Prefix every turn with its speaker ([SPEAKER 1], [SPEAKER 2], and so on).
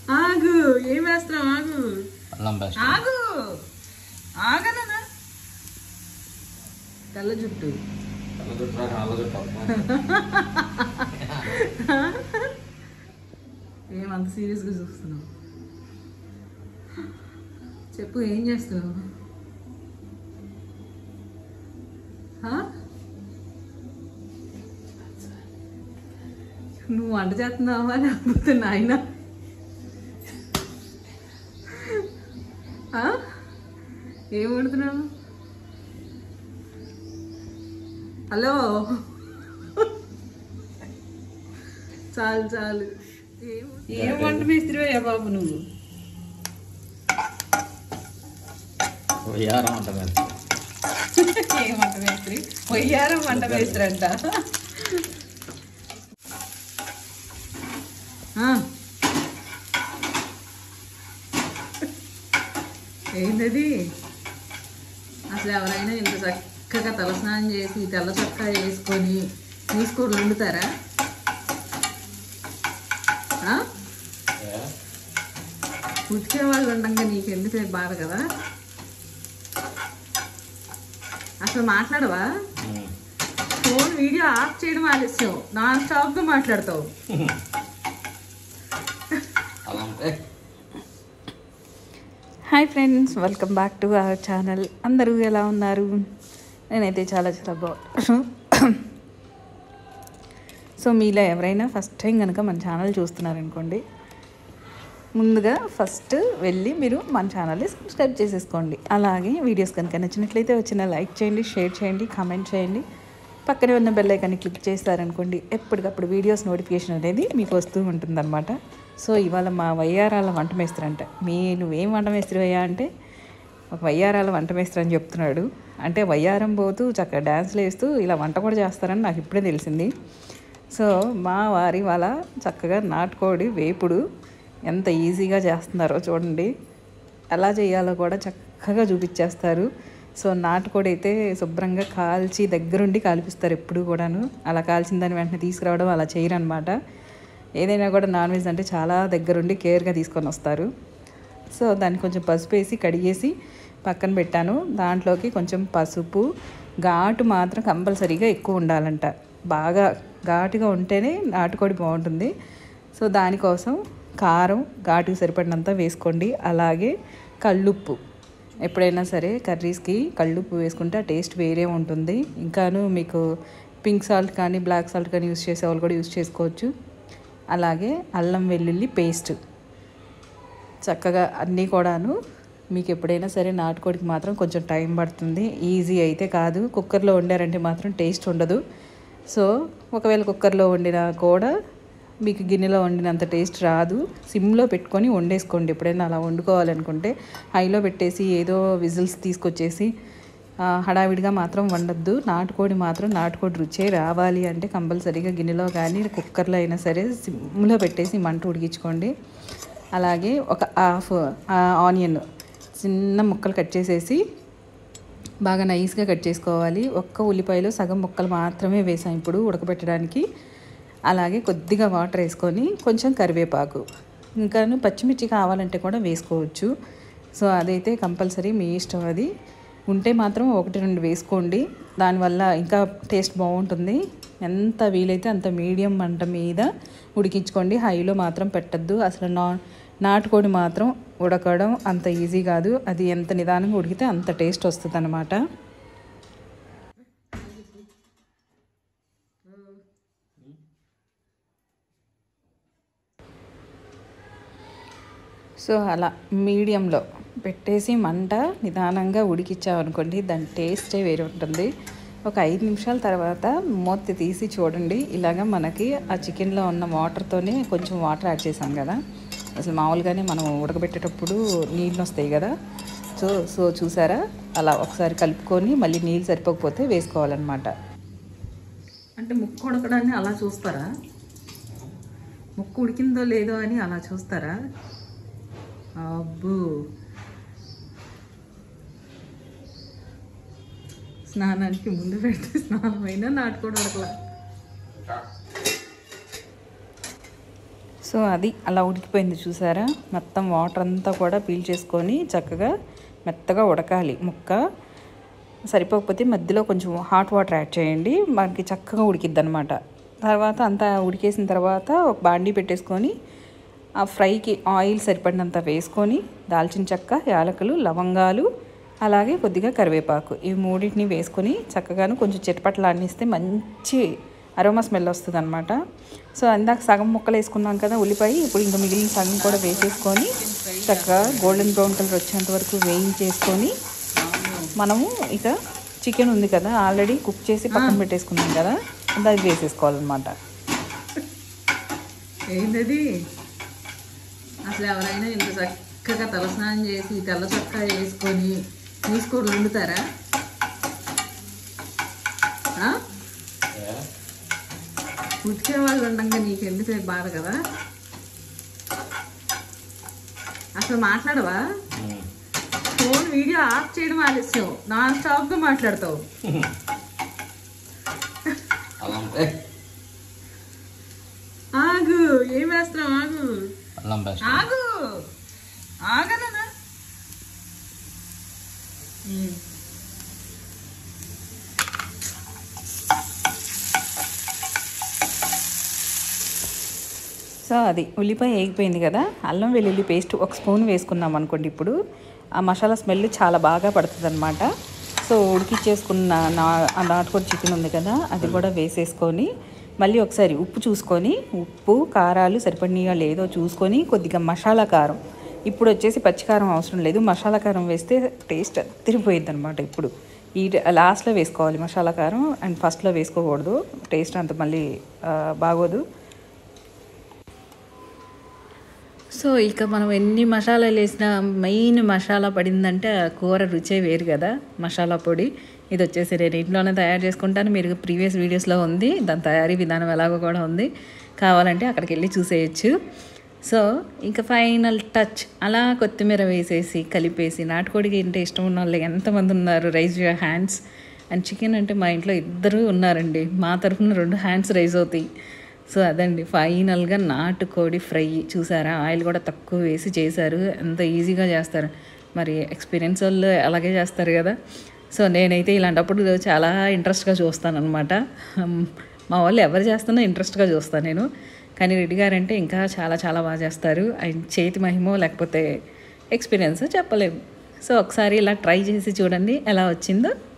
[SPEAKER 1] ఆగు ఏం వేస్తున్నావు ఆగు ఆగు ఆగనా తెల్ల జుట్టు ఏమంత సీరియస్గా చూస్తున్నావు చెప్పు ఏం చేస్తున్నావు నువ్వు వంట చేస్తున్నావా లేకపోతే నాయన ఏం వండుతున్నావు హలో చాలు చాలు ఏం వంట మేస్త్రివయ్యా బాబు నువ్వు
[SPEAKER 2] వయ్యారం వంట మేస్త్రి
[SPEAKER 1] ఏం వంట మేస్త్రి వయ్యారం వంట మేస్త్రి అంట ఏంటది అసలు ఎవరైనా ఇంత చక్కగా తలస్నానం చేసి తెల్ల చొక్కా వేసుకొని మూసుకోడు వండుతారా ఉతికే వాళ్ళు ఉండగా నీకు ఎందుకు బాధ కదా అసలు మాట్లాడవా ఫోన్ వీడియో ఆఫ్ చేయడం ఆలస్యం నాన్ స్టాప్గా మాట్లాడతావు hi friends welcome back to our channel అందరూ ఎలా ఉన్నారు నేనైతే చాలా చాలా బాగున్నాను సో మీలో ఎవరైనా ఫస్ట్ టైం కనుక మన ఛానల్ చూస్తున్నారనుకోండి ముందుగా ఫస్ట్ వెళ్ళి మీరు మన ఛానల్ని సబ్స్క్రైబ్ చేసేసుకోండి అలాగే వీడియోస్ కనుక నచ్చినట్లయితే వచ్చిన లైక్ చేయండి షేర్ చేయండి కామెంట్ చేయండి పక్కనే ఉన్న బెల్ ఐకాన్ని క్లిక్ చేస్తారనుకోండి ఎప్పటికప్పుడు వీడియోస్ నోటిఫికేషన్ అనేది మీకు వస్తూ ఉంటుందన్నమాట సో ఇవాళ మా వయ్యారాల వంట మేస్త్రి అంట నువ్వేం వంట మేస్త్రి అయ్యా అంటే ఒక వయ్యారాల వంట మేస్త్రి అని చెప్తున్నాడు అంటే వయ్యారం పోతూ చక్కగా డ్యాన్స్లు వేస్తూ ఇలా వంట కూడా చేస్తారని నాకు ఇప్పుడే తెలిసింది సో మా వారి వాళ్ళ చక్కగా నాటుకోడి వేపుడు ఎంత ఈజీగా చేస్తున్నారో చూడండి ఎలా చేయాలో కూడా చక్కగా చూపించేస్తారు సో నాటుకోడి అయితే శుభ్రంగా కాల్చి దగ్గరుండి కాల్పిస్తారు ఎప్పుడు కూడాను అలా కాల్చిన దాన్ని వెంటనే తీసుకురావడం అలా చేయరు అనమాట ఏదైనా కూడా నాన్ వెజ్ అంటే చాలా దగ్గరుండి కేర్గా తీసుకొని వస్తారు సో దాన్ని కొంచెం పసుపు వేసి కడిగేసి పక్కన పెట్టాను దాంట్లోకి కొంచెం పసుపు ఘాటు మాత్రం కంపల్సరీగా ఎక్కువ ఉండాలంట బాగా ఘాటుగా ఉంటేనే నాటుకోడి బాగుంటుంది సో దానికోసం కారం ఘాటుకు సరిపడినంత వేసుకోండి అలాగే కల్లుప్పు ఎప్పుడైనా సరే కర్రీస్కి కల్లుప్పు వేసుకుంటే ఆ టేస్ట్ వేరే ఉంటుంది ఇంకాను మీకు పింక్ సాల్ట్ కానీ బ్లాక్ సాల్ట్ కానీ యూస్ చేసే వాళ్ళు కూడా యూస్ చేసుకోవచ్చు అలాగే అల్లం వెల్లుల్లి పేస్ట్ చక్కగా అన్నీ కూడాను మీకు ఎప్పుడైనా సరే నాటుకోడికి మాత్రం కొంచెం టైం పడుతుంది ఈజీ అయితే కాదు కుక్కర్లో వండారంటే మాత్రం టేస్ట్ ఉండదు సో ఒకవేళ కుక్కర్లో వండినా కూడా మీకు గిన్నెలో వండినంత టేస్ట్ రాదు సిమ్లో పెట్టుకొని వండేసుకోండి ఎప్పుడైనా అలా వండుకోవాలనుకుంటే హైలో పెట్టేసి ఏదో విజిల్స్ తీసుకొచ్చేసి హడావిడిగా మాత్రం వండద్దు నాటుకోడి మాత్రం నాటుకోడి రుచే రావాలి అంటే కంపల్సరీగా గిన్నెలో కానీ కుక్కర్లో అయినా సరే సిమ్లో పెట్టేసి మంట ఉడికించుకోండి అలాగే ఒక హాఫ్ ఆనియన్ చిన్న ముక్కలు కట్ చేసేసి బాగా నైస్గా కట్ చేసుకోవాలి ఒక్క ఉల్లిపాయలో సగం ముక్కలు మాత్రమే వేసాం ఇప్పుడు ఉడకబెట్టడానికి అలాగే కొద్దిగా వాటర్ వేసుకొని కొంచెం కరివేపాకు ఇంకాను పచ్చిమిర్చి కావాలంటే కూడా వేసుకోవచ్చు సో అదైతే కంపల్సరీ మీ ఇష్టం అది ఉంటే మాత్రం 1-2 వేసుకోండి దానివల్ల ఇంకా టేస్ట్ బాగుంటుంది ఎంత వీలైతే అంత మీడియం మంట మీద ఉడికించుకోండి హైలో మాత్రం పెట్టద్దు అసలు నాటుకోడి మాత్రం ఉడకడం అంత ఈజీ కాదు అది ఎంత నిదానంగా ఉడికితే అంత టేస్ట్ వస్తుంది అన్నమాట సో అలా మీడియంలో పెట్టేసి మంట నిదానంగా ఉడికించామనుకోండి దాని టేస్టే వేరే ఉంటుంది ఒక 5 నిమిషాల తర్వాత మూత తీసి చూడండి ఇలాగ మనకి ఆ చికెన్లో ఉన్న వాటర్తోనే కొంచెం వాటర్ యాడ్ చేసాం కదా అసలు మామూలుగానే మనం ఉడకబెట్టేటప్పుడు నీళ్ళు వస్తాయి కదా సో చూసారా అలా ఒకసారి కలుపుకొని మళ్ళీ నీళ్ళు సరిపోకపోతే వేసుకోవాలన్నమాట అంటే ముక్కు ఉడకడాన్ని అలా చూస్తారా ముక్కు ఉడికిందో లేదో అని అలా చూస్తారా అబ్బో స్నానానికి ముందు పెడితే స్నానమైనా నాటుకోడి ఉడకలా సో సో అది అలా ఉడికిపోయింది చూసారా, మొత్తం వాటర్ అంతా కూడా పీల్చేసుకొని చక్కగా మెత్తగా ఉడకాలి. ముక్క సరిపోకపోతే మధ్యలో కొంచెం హాట్ వాటర్ యాడ్ చేయండి, మనకి చక్కగా ఉడికిద్ది అనమాట. తర్వాత అంతా ఉడికేసిన తర్వాత ఒక బాండీ పెట్టేసుకొని ఆ ఫ్రైకి ఆయిల్ సరిపడినంత వేసుకొని దాల్చిన చెక్క, యాలకులు, లవంగాలు, అలాగే కొద్దిగా కరివేపాకు ఈ మూడింటిని వేసుకొని చక్కగాను కొంచెం చిటపటలాడిస్తే మంచి అరోమా స్మెల్ వస్తుంది అనమాట. సో అందాక సగం ముక్కలు వేసుకున్నాం కదా ఉల్లిపాయ, ఇప్పుడు ఇంకా మిగిలిన సగం కూడా వేసేసుకొని చక్కగా గోల్డెన్ బ్రౌన్ కలర్ వచ్చేంత వరకు వేయించేసుకొని మనము ఇక చికెన్ ఉంది కదా ఆల్రెడీ కుక్ చేసి పక్కన పెట్టేసుకున్నాం కదా, అది వేసేసుకోవాలన్నమాట.
[SPEAKER 2] ఏంటది అసలు ఎవరైనా ఇంత చక్కగా తలస్నానం చేసి తెల్ల చొక్కా వేసుకొని నీసుకోడు వండుతారా? ఉతికే వాళ్ళు ఉండగా నీకు ఎందుకు బాధ కదా? అసలు మాట్లాడవా? ఫోన్ వీడియో ఆఫ్ చేయడం ఆలస్యం, నాన్ స్టాప్గా మాట్లాడతావు. ఆగు, ఏం వేస్తున్నావు? ఆగు ఆగు ఆగనా.
[SPEAKER 1] సో అది ఉల్లిపాయ వేగిపోయింది కదా, అల్లం వెల్లుల్లి పేస్ట్ ఒక స్పూన్ వేసుకున్నాం అనుకోండి. ఇప్పుడు ఆ మసాలా స్మెల్ చాలా బాగా పడుతుంది అనమాట. సో ఉడికిచ్చేసుకున్న నాటుకోడి చికెన్ ఉంది కదా, అది కూడా వేసేసుకొని మళ్ళీ ఒకసారి ఉప్పు చూసుకొని, ఉప్పు కారాలు సరిపడినయో లేదో చూసుకొని కొద్దిగా మసాలా కారం, ఇప్పుడు వచ్చేసి పచ్చికారం అవసరం లేదు, మసాలా కారం వేస్తే టేస్ట్ తిరిగిపోయింది అనమాట. ఇప్పుడు ఈ లాస్ట్లో వేసుకోవాలి మసాలా కారం, అండ్ ఫస్ట్లో వేసుకోకూడదు, టేస్ట్ అంత మళ్ళీ బాగోదు. సో ఇక మనం ఎన్ని మసాలాలు వేసినా మెయిన్ మసాలా పడిందంటే ఆ కూర రుచే వేరు కదా. మసాలా పొడి ఇది వచ్చేసి నేను ఇంట్లోనే తయారు చేసుకుంటాను, మీరు ప్రీవియస్ వీడియోస్లో ఉంది, దాని తయారీ విధానం ఎలాగో కూడా ఉంది, కావాలంటే అక్కడికి వెళ్ళి చూసేయచ్చు. సో ఇంకా ఫైనల్ టచ్ అలా కొత్తిమీర వేసేసి కలిపేసి, నాటుకోడికి అంటే ఇష్టం ఉన్న వాళ్ళు ఎంతమంది ఉన్నారు, raise your hands. And chicken అంటే మా ఇంట్లో ఇద్దరు ఉన్నారండి, మా తరఫున 2 హ్యాండ్స్ రైజ్ అవుతాయి. సో అదండి ఫైనల్గా నాటుకోడి ఫ్రై. చూసారా, ఆయిల్ కూడా తక్కువ వేసి చేశారు, ఎంత ఈజీగా చేస్తారు. మరి ఎక్స్పీరియన్స్ వాళ్ళు అలాగే చేస్తారు కదా. సో నేనైతే ఇలాంటప్పుడు చాలా ఇంట్రెస్ట్గా చూస్తాను అనమాట. మా వాళ్ళు ఎవరు చేస్తున్నా ఇంట్రెస్ట్గా చూస్తాను నేను, కానీ రెడ్డి గారంటే ఇంకా చాలా చాలా బాగా చేస్తారు. ఆయన చేతి మహిమో లేకపోతే ఎక్స్పీరియన్స్ చెప్పలేము. సో ఒకసారి ఇలా ట్రై చేసి చూడండి ఎలా వచ్చిందో.